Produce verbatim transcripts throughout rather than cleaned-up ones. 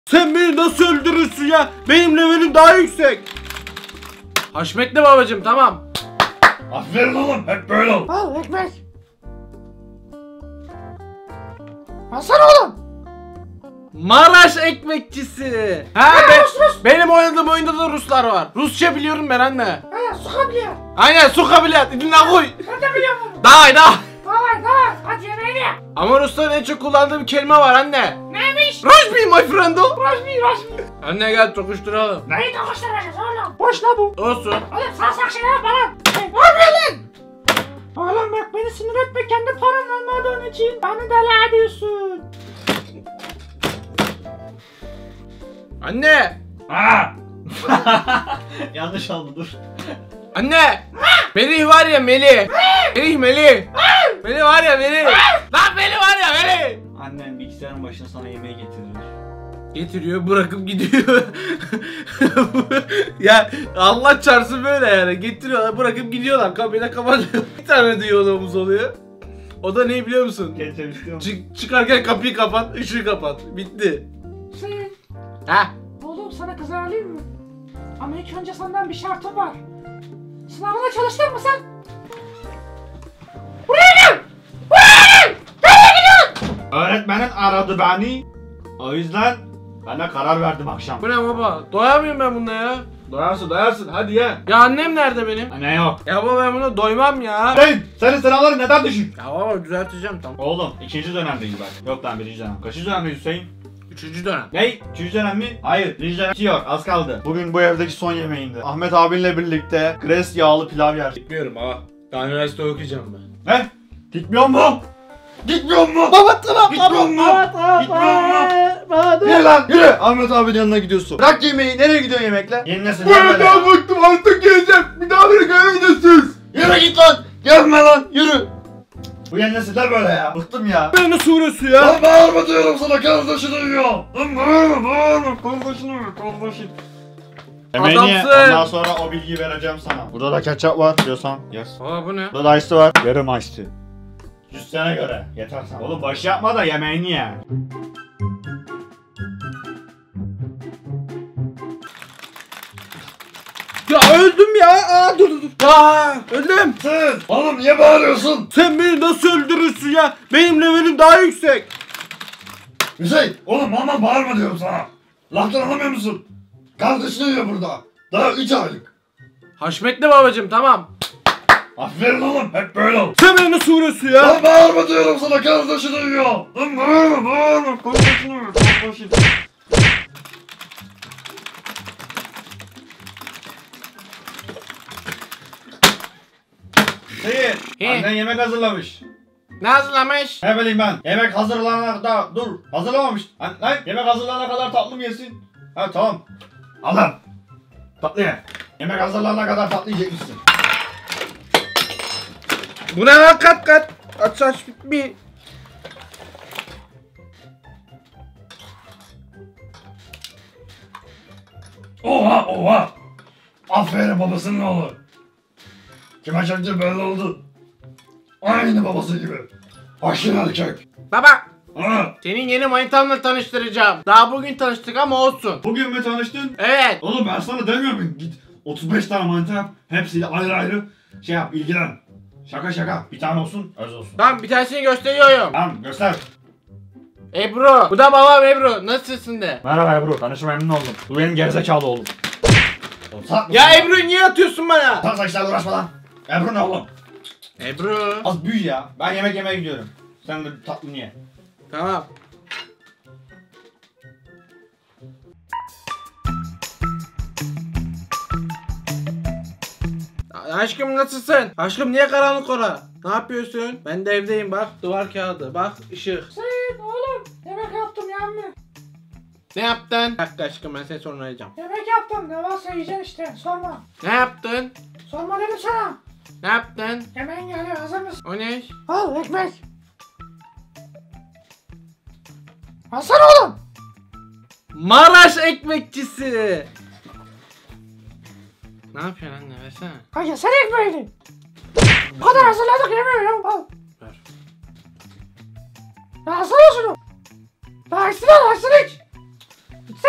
Sen beni nasıl öldürürsün ya? Benim levelim daha yüksek. Haşmetli babacım, tamam. Aferin oğlum, hep böyle ol. Al ekmek. Alsana oğlum. Maraş ekmekçisi. Ha be, benim oynadığım oyunda da Ruslar var. Rusça biliyorum ben anne. Ha sokabiliyor. Aynen sokabiliyor. Dinle koy. Ben de biliyorum onu. Daha daha. Davay davay. Hadi yemeğini ye. Ama Rusların en çok kullandığı bir kelime var anne. Neymiş? Rojbi my friend. Rojbi rojbi. Anne gel tokuşturalım. Neyi tokuşturacağız oğlum? Boş la bu. Olsun. Oğlum sarsak şeyler yapma lan. Hey, ne yapıyorsun? Oğlum bak beni sinir etme, kendi param olmadığın için beni deli ediyorsun. Anne. Ha! Yanlış oldu, dur. Anne. Melih var ya Melih. Melih Melih. Melih var ya Melih. Lan Melih var ya Melih. Annen bilgisayarın başına sana yemeği getirir. Getiriyor, bırakıp gidiyor. Ya Allah çarpsın böyle yani. Getiriyorlar, bırakıp gidiyorlar. Kapıyı da kapatıyor. Bir tane diyalogumuz oluyor. O da ne biliyor musun? Geçelim istiyor musun? Çık, çıkarken kapıyı kapat, ışığı kapat. Bitti. Hüseyin. Ha? Oğlum sana kız alayım mı? Ama ilk önce senden bir şartım var. Sınavına çalıştın mı sen? Buraya gel! Buraya gel! Nereye gidiyorsun? Öğretmenin aradı beni. O yüzden ben de karar verdim akşam. Bu ne baba? Doyamıyorum ben bunda ya. Doyarsın doyarsın, hadi ye. Ya annem nerede benim? Ne yok. Ya baba ben buna doymam ya. Hüseyin, senin sınavların neden düşük? Ya baba düzelteceğim tamam. Oğlum ikinci dönemdeyiz bak. Yok lan birinci dönem. Kaçıncı dönemdeyiz Hüseyin? Üçüncü dönem. Ne? Üçüncü dönem mi? Hayır. Birinci dönem bitiyor. Az kaldı. Bugün bu evdeki son yemeğindi. Ahmet abinle birlikte gres yağlı pilav yer. Gitmiyorum baba. Daha üniversite okuyacağım ben. Ne? Gitmiyor mu? Gitmiyor mu? Baba tamam Gitmiyor mu? Gitmiyor mu? Baba Yürü lan yürü. Ahmet abinin yanına gidiyorsun. Bırak yemeği. Nereye gidiyorsun yemekle? Yenilesin. Bu evden bıktım artık geleceğim. Bir daha beni görmeyeceksiniz. Yürü git lan. Gelme lan. Yürü. Bu yenilesinler böyle ya. Bıktım ya. Ben nasıl uğraşıyor ya? Lan bağırma diyorum sana, kardeşini yiyor. Lan bağırma bağırma. Kardeşini yiyor kardeşin. Yemeğini ye, Adamsın. ondan sonra o bilgiyi vereceğim sana. Burada da ketçap var diyorsan yes. Aa bu ne? Burada da ice var. Yarım ice. Cüssene göre yeter sana. Oğlum boş yapma da yemeğini ye. Ya öldüm ya. Aa dur dur dur. Ya öldüm. Sen oğlum niye bağırıyorsun? Sen beni nasıl öldürürsün ya? Benim levelim daha yüksek. Hüseyin oğlum aman bağırma diyorum sana. Laftan anlamıyor musun? Kardeşini yiyor burada. Daha üç aylık. Haşmetli babacım tamam. Aferin oğlum, hep böyle ol. Sen beni nasıl uğraşıyorsun ya? Lan bağırma diyorum sana, kardeşini yiyor. Lan bağırma bağırma, kardeşini yiyor kardeşini. Hüseyin, He. annen yemek hazırlamış. Ne hazırlamış? Ne bileyim ben, yemek hazırlanana kadar, dur, hazırlamamış. Lan, lan yemek hazırlanana kadar tatlı mı yesin? Ha tamam. Al lan. Tatlı ye. Yemek hazırlanana kadar tatlı yiyecekmişsin. Bu ne lan kat kat? Aç aç bir. Oha oha. Aferin babasının oğlu. Kime çekti belli oldu. Aynı babası gibi. Aşın erkek. Baba. Ha. Senin yeni manitamla tanıştıracağım. Daha bugün tanıştık ama olsun. Bugün mü tanıştın? Evet. Oğlum ben sana demiyor muyum? Git otuz beş tane manita yap. Hepsiyle ayrı ayrı şey yap, ilgilen. Şaka şaka. Bir tane olsun, öz olsun. Tamam bir tanesini gösteriyorum. Tamam göster. Ebru. Bu da babam Ebru. Nasılsın de. Merhaba Ebru. Tanışma memnun oldum. Bu benim gerizekalı oğlum. Oğlum salak mısın Ya Ebru niye atıyorsun bana? Salak saçlarla uğraşma lan. Ebru ne oğlum? Ebru. Az büyü ya. Ben yemek yemeye gidiyorum. Sen de tatlını ye. Tamam. Aşkım nasılsın? Aşkım niye karanlık ora? Ne yapıyorsun? Ben de evdeyim bak. Duvar kağıdı. Bak ışık. Hüseyin oğlum yemek yaptım yanmıyor. Ne yaptın? Bir dakika aşkım ben seni sonra arayacağım. Yemek yaptım, ne varsa yiyeceksin işte, sorma. Ne yaptın? Sorma dedim sana. Ne yaptın? Yemeğin geliyor, hazır mısın? O ne? Al ekmek. Alsana oğlum. Maraş ekmekçisi. Ne yapıyorsun anne versene. Ha yesene ekmeğini. Bu kadar hazırladık yemiyor ya, al. Ver. Ya alsana şunu. Ya içsin al, içsin iç.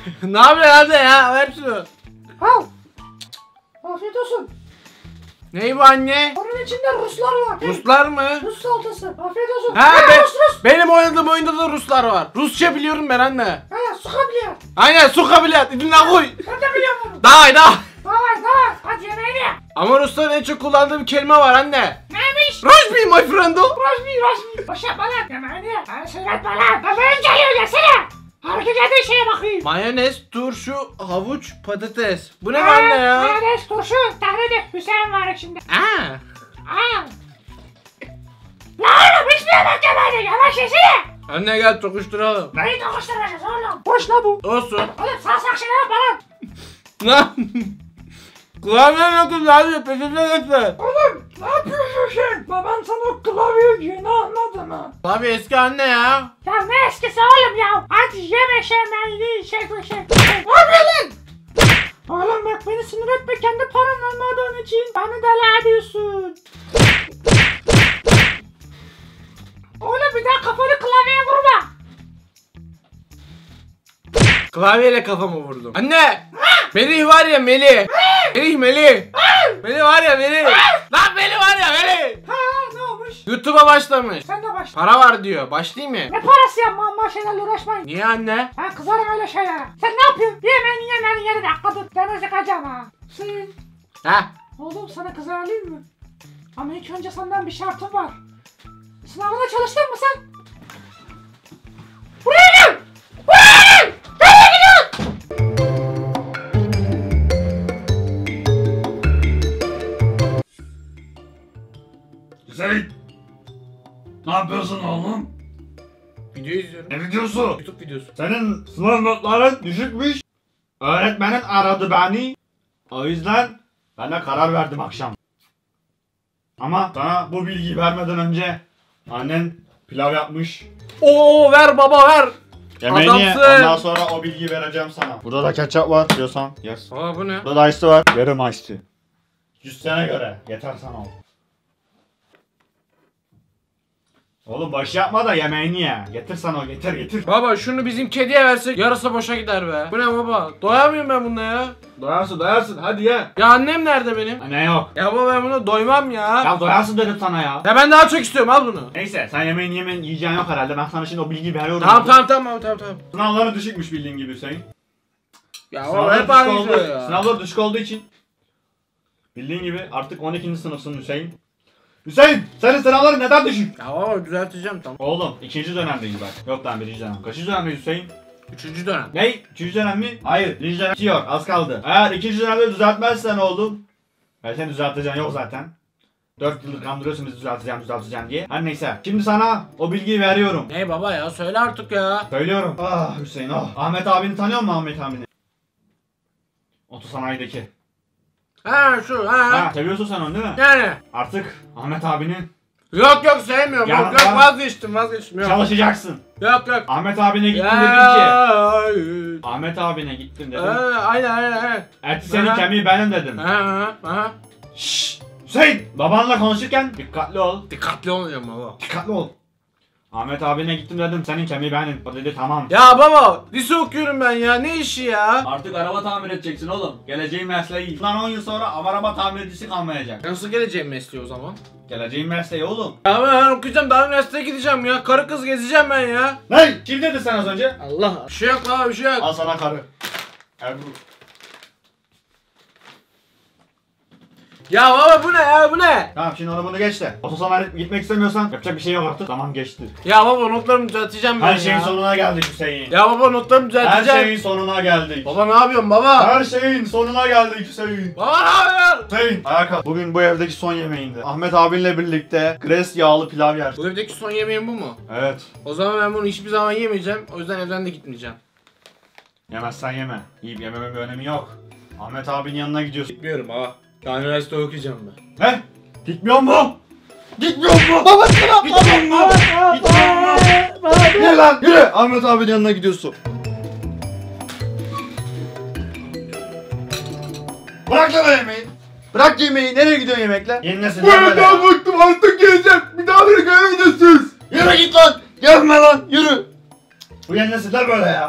Ne yapıyorsun anne ya? Ver şunu. Al. Afiyet olsun. Ney bu anne? Onun içinde Ruslar var. Ruslar mı? Rus salatası. Afiyet olsun. Ha, Ha, ben- Rus Rus. Benim oynadığım oyunda da Ruslar var. Rusça biliyorum ben anne. Ha, su kabilya. Aynen su kabiliyet. İdine koy. Ben de biliyorum onu. Daha daha. Davay davay. Hadi yemeğini ye. Ama Rusların en çok kullandığı bir kelime var anne. Neymiş? Rojbi my friendo. Rajmi Rajmi. Boş yapma lan. Yemeğini ye. Ha, söyletme lan. Bebeğin geliyor yesene. Hareket ettiğin şeye bakayım. Mayonez, turşu, havuç, patates. Bu ne anne ya? Mayonez, turşu, tane de Hüseyin var içinde. Aa. Aa. La oğlum hiçbir yemek yemedi. Yavaş yesene. Anne gel tokuşturalım. Neyi dokuşturacağız oğlum? Boş la bu. Olsun. Oğlum sarsak şeyler yapma lan. Lan. Klavye yoktu abi. Peşimde gitme. Oğlum ne yapıyorsun sen? Baban sana klavye yeni anladı mı? Klavye eski anne ya. Ya ne eskisi oğlum ya? Hadi yeme şeymeyi şey şey. Ne yapıyorsun? Oğlum bak beni sinir etme, kendi param olmadığın için beni deli ediyorsun. Oğlum bir daha kafanı klavyeye vurma. Klavyeyle kafamı vurdum. Anne! Melih var ya Melih. Melih Melih. Melih var ya Melih. Lan Melih var ya Melih. Ha ne olmuş? YouTube'a başlamış. Sen de başla. Para var diyor. Başlayayım mı? Ne parası yapma amma şeylerle uğraşmayın. Niye anne? Ben kızarım öyle şeylere. Sen ne yapıyorsun? Yemeğini yemeğini yeri dakika dur. Canı sıkacağım ha. Sen... Ha? Oğlum sana kız ayarlayayım mı? Ama ilk önce senden bir şartım var. Sınavına çalıştın mı sen? Buraya gel! Buraya gel! Nereye gidiyorsun? Hüseyin. Ne yapıyorsun oğlum? Video izliyorum. Ne videosu? YouTube videosu. Senin sınav notların düşükmüş. Öğretmenin aradı beni. O yüzden ben de karar verdim akşam. Ama sana bu bilgiyi vermeden önce annen pilav yapmış. Oo ver baba ver. Yemeğini ye, Adamsın. ondan sonra o bilgiyi vereceğim sana. Burada da ketçap var diyorsan yes. Aa bu ne? Burada da ice var. Verim ice. yüz sene göre yeter sana o. Oğlum boş yapma da yemeğini ye. Getir sana o, getir getir. Baba şunu bizim kediye versek yarısı boşa gider be. Bu ne baba? Doyamıyorum ben bununla ya. Doyarsın doyarsın hadi ye. Ya annem nerede benim? Ne yok. Ya baba ben buna doymam ya. Ya doyarsın dedim sana ya. Ya ben daha çok istiyorum al bunu. Neyse sen yemeğini yemen yiyeceğin yok herhalde. Ben sana şimdi o bilgiyi veriyorum. Tamam tamam tamam tamam tamam. Sınavları düşükmüş bildiğin gibi Hüseyin. Ya baba Sınavları hep düşük, aynı oldu, şey ya. sınavları düşük olduğu için bildiğin gibi artık on ikinci sınıfsın Hüseyin. Hüseyin senin sınavların neden düşük? Ya baba düzelteceğim tamam. Oğlum ikinci dönemdeyiz bak. Yok lan birinci dönem. Kaçıncı dönemdeyiz Hüseyin? Üçüncü dönem. Ne? Üçüncü dönem mi? Hayır. Birinci dönem yok. Az kaldı. Eğer ikinci dönemde düzeltmezsen oğlum. Ben seni düzelteceğin yok zaten. Dört yıldır kandırıyorsun bizi düzelteceğim düzelteceğim diye. Her neyse. Şimdi sana o bilgiyi veriyorum. Ne baba ya söyle artık ya. Söylüyorum. Ah Hüseyin ah. Ahmet abini tanıyor musun Ahmet abini? Otosanayideki. Ha şu ha. Ha seviyorsun sen onu değil mi? Yani. Artık Ahmet abinin Yok yok sevmiyorum. Ya yok yok bak- vazgeçtim vazgeçtim. Yok. çalışacaksın. Yok yok. Ahmet abine gittim Ya, dedim ki. hayır. Ahmet abine gittim dedim. Ha, aynen aynen aynen. Eti senin Aha. kemiği benim dedim. Ha ha ha. Şşş. Hüseyin babanla konuşurken dikkatli ol. Dikkatli olacağım baba. Dikkatli ol. Ahmet abine gittim dedim senin kemiği benim. O dedi tamam. Ya baba lise okuyorum ben ya ne işi ya? Artık araba tamir edeceksin oğlum. Geleceğin mesleği. Lan on yıl sonra araba tamircisi kalmayacak. Nasıl geleceğim mesleği o zaman? Geleceğin mesleği oğlum. Ya ben okuyacağım daha üniversiteye gideceğim ya. Karı kız gezeceğim ben ya. Lan kim dedi sen az önce? Allah. Bir şey yok baba bir şey yok. Al sana karı. Ebru. Ya baba bu ne ya bu ne? Tamam şimdi onu bunu geç de. Otosanayiye gitmek istemiyorsan yapacak bir şey yok artık. Tamam geçti. Ya baba notlarımı düzelteceğim ben Her ya. şeyin sonuna geldik Hüseyin. Ya baba notlarımı Her düzelteceğim. şeyin sonuna geldik. Baba ne yapıyorsun baba? Her şeyin sonuna geldik Hüseyin. Baba ne yapıyorsun? Hüseyin ayağa kalk. Bugün bu evdeki son yemeğinde. Ahmet abinle birlikte gres yağlı pilav yersin. Bu evdeki son yemeğim bu mu? Evet. O zaman ben bunu hiçbir zaman yemeyeceğim. O yüzden evden de gitmeyeceğim. Yemezsen yeme. Yiyip yememenin bir önemi yok. Ahmet abinin yanına gidiyorsun. Gitmiyorum baba. Daha üniversite okuyacağım ben. He? Gitmiyor mu? Gitmiyor mu? Baba sana! Gitmiyor mu? Gitmiyor mu? Yürü lan yürü! Ahmet abinin yanına gidiyorsun. Bırak lan yemeği. Bırak yemeği. Nereye gidiyorsun yemekle? Yeni nesil böyle. Ben bıktım artık geleceğim. Bir daha beni görmeyeceksiniz. Yürü git lan. Gelme lan yürü. Bu yeni nesiller böyle ya.